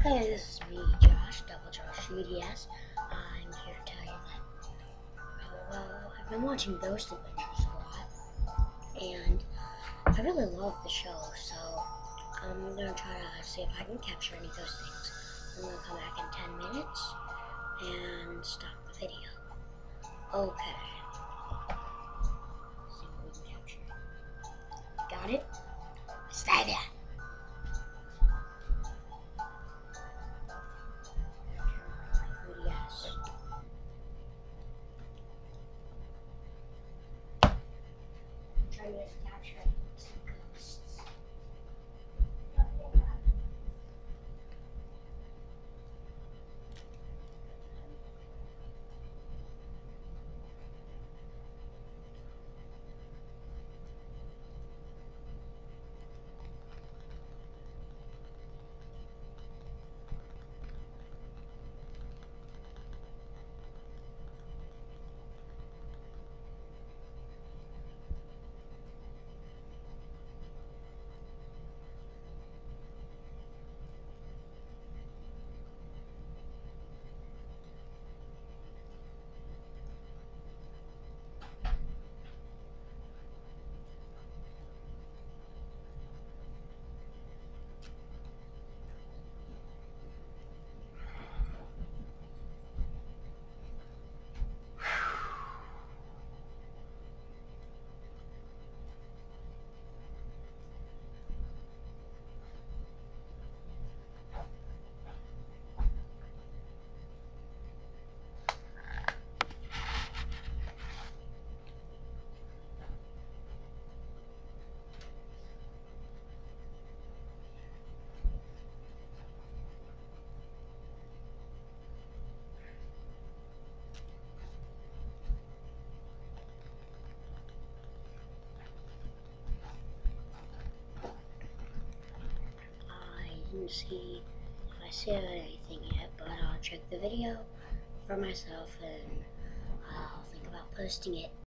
Hey, this is me, Josh, Double Josh UDS. I'm here to tell you that, I've been watching Ghosted videos a lot, and I really love the show, so I'm going to try to see if I can capture any ghostings. I'm going to come back in 10 minutes and stop the video. Okay. Let's see what we can capture. Got it? Stay there. Trying to capture some ghosts. I didn't see if I saved anything yet, but I'll check the video for myself and I'll think about posting it.